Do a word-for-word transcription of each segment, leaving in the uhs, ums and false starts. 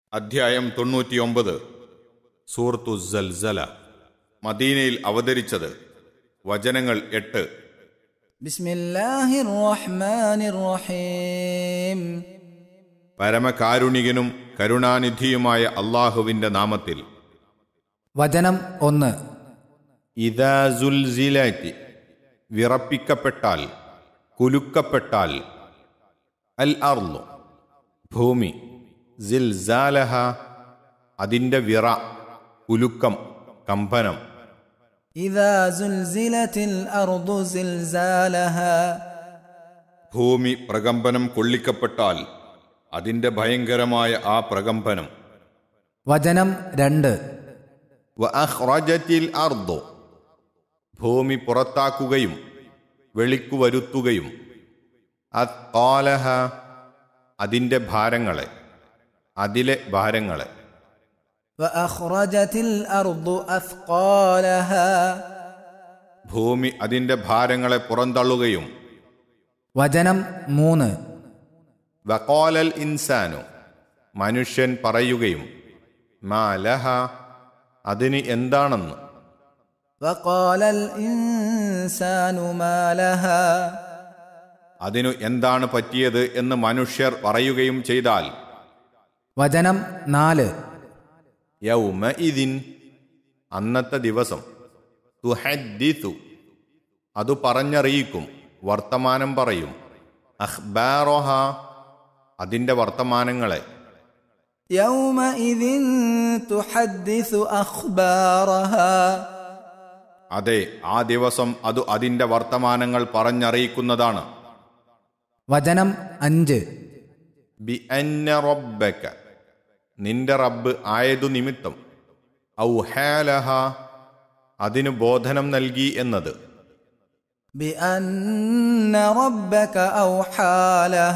അധ്യായം തൊണ്ണൂറ്റിയൊമ്പത്. സൂറത്തു സൽസല. മദീനയിൽ അവതരിച്ചത്. വചനങ്ങൾ എട്ട്. ബിസ്മില്ലാഹിർ റഹ്മാനിർ റഹീം. പരമകാരുണികനും കരുണാനിധിയുമായ അള്ളാഹുവിന്റെ നാമത്തിൽ. വചനം ഒന്ന്. ഇദാ സുൽസിലതി, വിറപ്പിക്കപ്പെട്ടാൽ, കുലുക്കപ്പെട്ടാൽ. അൽ അർളു, ഭൂമി. സിൽസാലഹ, അതിൻ്റെ വിറ, കുലുക്കം, കമ്പനം. ഇദാ സുൽസിലതിൽ അർദു സിൽസാലഹ, ഭൂമി പ്രകമ്പനം കൊള്ളിക്കപ്പെട്ടാൽ അതിൻ്റെ ഭയങ്കരമായ ആ പ്രകമ്പനം. വചനം രണ്ട്. വഅഖ്റജതിൽ അർദു, ഭൂമി പുറത്താക്കുകയും വെളിക്കു വരുത്തുകയും. അത്ഖാലഹ, അതിൻ്റെ ഭാരങ്ങളെ, അതിലെ ഭാരങ്ങളെ. വഅഖ്റജതിൽ അർദു അത്ഖാലഹ, ഭൂമി അതിൻ്റെ ഭാരങ്ങളെ പുറന്തള്ളുകയും. വചനം മൂന്ന്. വഖാലൽ ഇൻസാനു, മനുഷ്യൻ പറയുകയും. മാ ലഹ, അതിന് എന്താണെന്ന്. വഖാലൽ ഇൻസാനു മാ ലഹ, അതിനു എന്താണ് പറ്റിയത് എന്ന് മനുഷ്യർ പറയുകയും ചെയ്താൽ. വചനം നാല്. യൗമഇദിൻ, അന്നത്തെ ദിവസം. തുഹദ്ദിസു, അത് പറഞ്ഞറിയിക്കും, വർത്തമാനം പറയും. അഖ്ബാറഹ, അതിൻ്റെ വർത്തമാനങ്ങളെ. യൗമഇദിൻ തുഹദ്ദിസു അഖ്ബാറഹ, അതെ, ആ ദിവസം അത് അതിൻ്റെ വർത്തമാനങ്ങൾ പറഞ്ഞറിയിക്കുന്നതാണ്. വചനം അഞ്ച്. ബി അന്ന റബ്ബക, നിന്റെ റബ്ബ് ആയതു നിമിത്തം. ഔഹാലഹ, അതിനു ബോധനം നൽകി എന്നത്. ബി അന്ന റബ്ബക ഔഹാലഹ,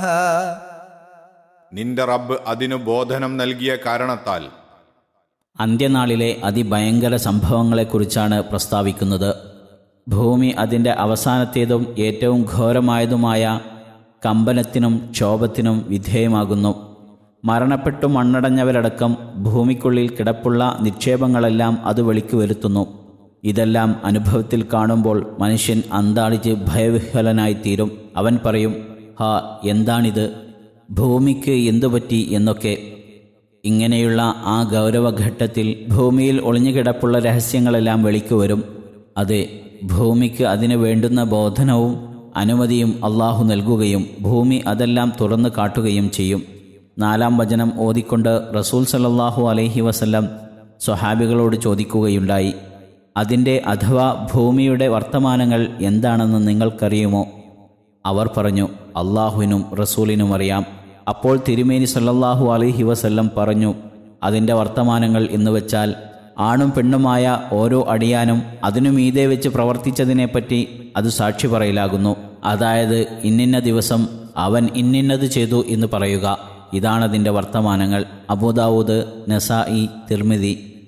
നിന്റെ റബ്ബ് അതിനു ബോധനം നൽകിയ കാരണത്താൽ. അന്ത്യനാളിലെ അതിഭയങ്കര സംഭവങ്ങളെക്കുറിച്ചാണ് പ്രസ്താവിക്കുന്നത്. ഭൂമി അതിൻ്റെ അവസാനത്തേതും ഏറ്റവും ഘോരമായതുമായ കമ്പനത്തിനും ക്ഷോഭത്തിനും വിധേയമാകുന്നു. മരണപ്പെട്ടു മണ്ണടഞ്ഞവരടക്കം ഭൂമിക്കുള്ളിൽ കിടപ്പുള്ള നിക്ഷേപങ്ങളെല്ലാം അത് വെളിക്കു വരുത്തുന്നു. ഇതെല്ലാം അനുഭവത്തിൽ കാണുമ്പോൾ മനുഷ്യൻ അന്താളിച്ച് ഭയവിഹ്വലനായിത്തീരും. അവൻ പറയും, ഹാ, എന്താണിത്, ഭൂമിക്ക് എന്തുപറ്റി എന്നൊക്കെ. ഇങ്ങനെയുള്ള ആ ഗൗരവഘട്ടത്തിൽ ഭൂമിയിൽ ഒളിഞ്ഞുകിടപ്പുള്ള രഹസ്യങ്ങളെല്ലാം വെളിക്കു വരും. അതെ, ഭൂമിക്ക് അതിന് വേണ്ടുന്ന ബോധനവും അനുമതിയും അള്ളാഹു നൽകുകയും ഭൂമി അതെല്ലാം തുറന്നു കാട്ടുകയും ചെയ്യും. നാലാം വചനം ഓതിക്കൊണ്ട് റസൂൽ സല്ലല്ലാഹു അലൈഹി വസല്ലം സ്വഹാബികളോട് ചോദിക്കുകയുണ്ടായി, അതിൻ്റെ അഥവാ ഭൂമിയുടെ വർത്തമാനങ്ങൾ എന്താണെന്ന് നിങ്ങൾക്കറിയുമോ? അവർ പറഞ്ഞു, അള്ളാഹുവിനും റസൂലിനും അറിയാം. അപ്പോൾ തിരുമേനി സല്ലല്ലാഹു അലൈഹി വസല്ലം പറഞ്ഞു, അതിൻ്റെ വർത്തമാനങ്ങൾ എന്ന് വെച്ചാൽ ആണും പെണ്ണുമായ ഓരോ അടിയാനും അതിനു മീതെ വെച്ച് പ്രവർത്തിച്ചതിനെപ്പറ്റി അത് സാക്ഷി പറയലാകുന്നു. അതായത്, ഇന്നിന്ന ദിവസം അവൻ ഇന്നിന്നത് ചെയ്തു എന്ന് പറയുക. ഇതാണതിൻ്റെ വർത്തമാനങ്ങൾ. അബൂദാവൂദ്, നസായി, തിർമിദി.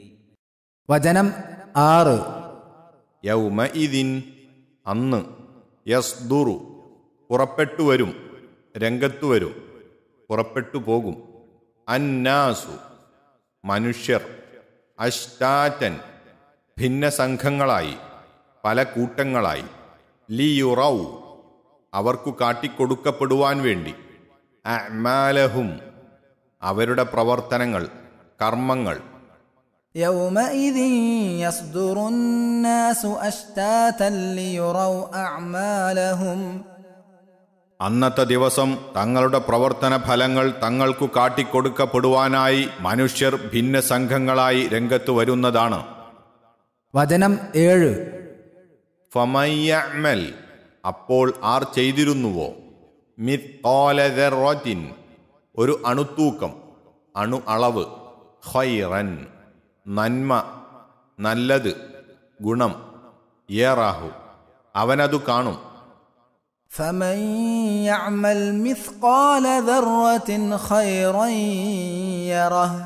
വചനം ആറ്. യൗമഇദിൻ, അന്ന്. യസ്ദുറു, പുറപ്പെട്ടു വരും, രംഗത്തു വരും, പുറപ്പെട്ടു പോകും. അന്നാസു, മനുഷ്യർ. അഷ്ടാറ്റൻ, ഭിന്ന സംഘങ്ങളായി, പല കൂട്ടങ്ങളായി. ലിയുറൗ, അവർക്കു കാട്ടിക്കൊടുക്കപ്പെടുവാൻ വേണ്ടി. അഅ്മാലഹും, അവരുടെ പ്രവർത്തനങ്ങൾ, കർമ്മങ്ങൾ. യൗമഇദിൻ യസ്ദുറുന്നാസു അഷ്ടാതൻ ലിയുറൗ അഅ്മാലഹും, അന്നത്തെ ദിവസം തങ്ങളുടെ പ്രവർത്തന ഫലങ്ങൾ തങ്ങൾക്കു കാട്ടിക്കൊടുക്കപ്പെടുവാനായി മനുഷ്യർ ഭിന്ന സംഘങ്ങളായി രംഗത്ത് വരുന്നതാണ്. വചനം ഏഴ്. ഫമയ്യഅ്മൽ, അപ്പോൾ ആർ ചെയ്തിരുന്നുവോ. മിത്ഖാല ദർറത്തിൻ, ഒരു അണുത്തൂക്കം, അണു അളവ്. ഖൈറൻ, നന്മ, നല്ലത്, ഗുണം. യറഹു, അവനതു കാണും. ഫമൻ യഅ്മൽ മിത്ഖാല ദർറത്തിൻ ഖൈറൻ യറഹ്,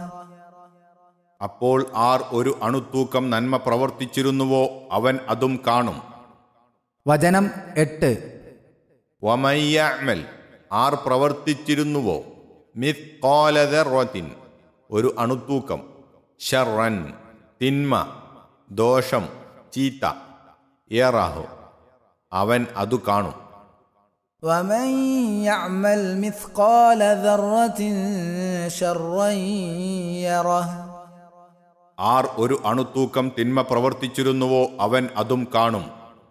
അപ്പോൾ ആർ ഒരു അണുത്തൂക്കം നന്മ പ്രവർത്തിച്ചിരുന്നുവോ അവൻ അതും കാണും. വചനം എട്ട്. വമയ്യഅ്മൽ, ആർ പ്രവർത്തിച്ചിരുന്നുവോ. മിത്ഖാല ദർറത്തിൻ, ഒരു അണുത്തൂക്കം, ഷർറൻ തിന്മ, ദോഷം, ചീത്ത, യറഹു അവൻ അതു കാണും. ومن يعمل مثقال ذرة شرا يره. ആർ ഒരു അണുത്തൂക്കം തിന്മ പ്രവർത്തിച്ചിരുന്നുവോ അവൻ അതും കാണും.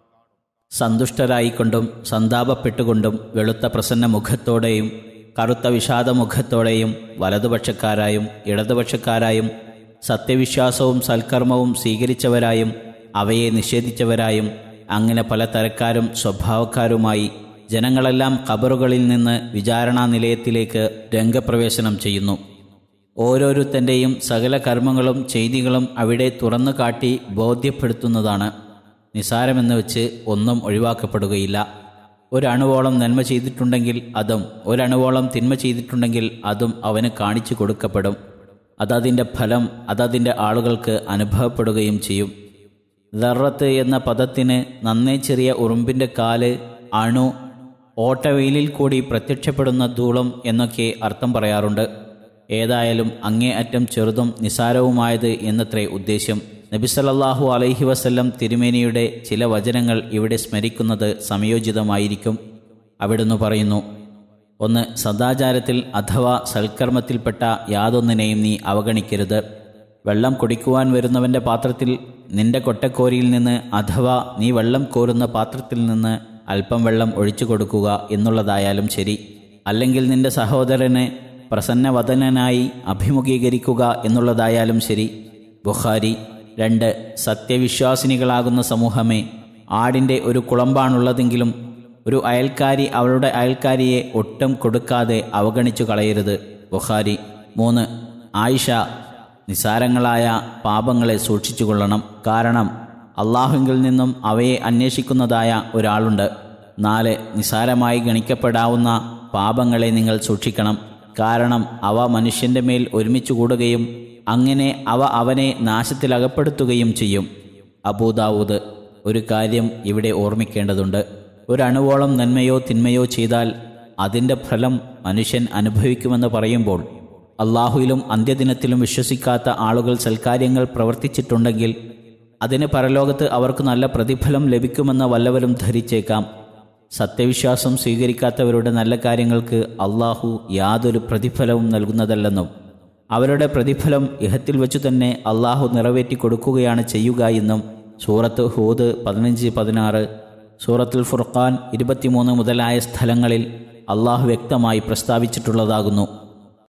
സന്തുഷ്ടരായിക്കൊണ്ടും സന്താപപ്പെട്ടുകൊണ്ടും വെളുത്ത പ്രസന്ന മുഖത്തോടെയും കറുത്ത വിഷാദമുഖത്തോടെയും വലതുപക്ഷക്കാരായും ഇടതുപക്ഷക്കാരായും സത്യവിശ്വാസവും സൽക്കർമ്മവും സ്വീകരിച്ചവരായും അവയെ നിഷേധിച്ചവരായും അങ്ങനെ പല തരക്കാരും സ്വഭാവക്കാരുമായി ജനങ്ങളെല്ലാം ഖബറുകളിൽ നിന്ന് വിചാരണാ നിലയത്തിലേക്ക് രംഗപ്രവേശനം ചെയ്യുന്നു. ഓരോരുത്തൻ്റെയും സകല കർമ്മങ്ങളും ചെയ്തികളും അവിടെ തുറന്നു കാട്ടി ബോധ്യപ്പെടുത്തുന്നതാണ്. നിസാരമെന്ന് വെച്ച് ഒന്നും ഒഴിവാക്കപ്പെടുകയില്ല. ഒരണുവോളം നന്മ ചെയ്തിട്ടുണ്ടെങ്കിൽ അതും ഒരണുവോളം തിന്മ ചെയ്തിട്ടുണ്ടെങ്കിൽ അതും അവന് കാണിച്ചു കൊടുക്കപ്പെടും. അതതിൻ്റെ ഫലം അതതിൻ്റെ ആളുകൾക്ക് അനുഭവപ്പെടുകയും ചെയ്യും. ദർറത്ത് എന്ന പദത്തിന് നന്നേ ചെറിയ ഉറുമ്പിൻ്റെ കാല്, അണു, ഓട്ടവെയിലിൽ കൂടി പ്രത്യക്ഷപ്പെടുന്ന ധൂളം എന്നൊക്കെ അർത്ഥം പറയാറുണ്ട്. ഏതായാലും അങ്ങേ അറ്റം ചെറുതും നിസാരവുമായത് എന്നത്രേ ഉദ്ദേശ്യം. നബി സല്ലല്ലാഹു അലൈഹി വസല്ലം തിരുമേനിയുടെ ചില വചനങ്ങൾ ഇവിടെ സ്മരിക്കുന്നത് സംയോജിതമായിരിക്കും. അവിടുന്ന് പറയുന്നു: ഒന്ന്, സദാചാരത്തിൽ അഥവാ സൽക്കർമ്മത്തിൽപ്പെട്ട യാതൊന്നിനെയും നീ അവഗണിക്കരുത്. വെള്ളം കുടിക്കുവാൻ വരുന്നവൻ്റെ പാത്രത്തിൽ നിന്റെ കൊട്ടക്കോരിയിൽ നിന്ന് അഥവാ നീ വെള്ളം കോരുന്ന പാത്രത്തിൽ നിന്ന് അല്പം വെള്ളം ഒഴിച്ചു കൊടുക്കുക എന്നുള്ളതായാലും ശരി, അല്ലെങ്കിൽ നിന്റെ സഹോദരനെ പ്രസന്നവദനായി അഭിമുഖീകരിക്കുക എന്നുള്ളതായാലും ശരി. ബുഖാരി. രണ്ട്, സത്യവിശ്വാസിനികളാകുന്ന സമൂഹമേ, ആടിൻ്റെ ഒരു കുളമ്പാണുള്ളതെങ്കിലും ഒരു അയൽക്കാരി അവളുടെ അയൽക്കാരിയെ ഒട്ടും കൊടുക്കാതെ അവഗണിച്ചു കളയരുത്. ബുഖാരി. മൂന്ന്, ആയിഷ, നിസാരങ്ങളായ പാപങ്ങളെ സൂക്ഷിച്ചുകൊള്ളണം, കാരണം അള്ളാഹുവിൽ നിന്നും അവയെ അന്വേഷിക്കുന്നതായ ഒരാളുണ്ട്. നാല്, നിസാരമായി ഗണിക്കപ്പെടാവുന്ന പാപങ്ങളെ നിങ്ങൾ സൂക്ഷിക്കണം, കാരണം അവ മനുഷ്യൻ്റെ മേൽ ഒരുമിച്ച് കൂടുകയും അങ്ങനെ അവ അവനെ നാശത്തിലകപ്പെടുത്തുകയും ചെയ്യും. അബൂദാവൂദ്. ഒരു കാര്യം ഇവിടെ ഓർമ്മിക്കേണ്ടതുണ്ട്. ഒരണുവോളം നന്മയോ തിന്മയോ ചെയ്താൽ അതിൻ്റെ ഫലം മനുഷ്യൻ അനുഭവിക്കുമെന്ന് പറയുമ്പോൾ അള്ളാഹുവിലും അന്ത്യദിനത്തിലും വിശ്വസിക്കാത്ത ആളുകൾ സൽക്കാര്യങ്ങൾ പ്രവർത്തിച്ചിട്ടുണ്ടെങ്കിൽ അതിന് പരലോകത്ത് അവർക്ക് നല്ല പ്രതിഫലം ലഭിക്കുമെന്ന് വല്ലവരും ധരിച്ചേക്കാം. സത്യവിശ്വാസം സ്വീകരിക്കാത്തവരുടെ നല്ല കാര്യങ്ങൾക്ക് അള്ളാഹു യാതൊരു പ്രതിഫലവും നൽകുന്നതല്ലെന്നും അവരുടെ പ്രതിഫലം ഇഹത്തിൽ വെച്ചു തന്നെ അള്ളാഹു നിറവേറ്റി കൊടുക്കുകയാണ് ചെയ്യുക എന്നും സൂറത്ത് ഹൂദ് പതിനഞ്ച് പതിനാറ്, സൂറത്തുൽ ഫുർഖാൻ ഇരുപത്തിമൂന്ന് മുതലായ സ്ഥലങ്ങളിൽ അള്ളാഹു വ്യക്തമായി പ്രസ്താവിച്ചിട്ടുള്ളതാകുന്നു.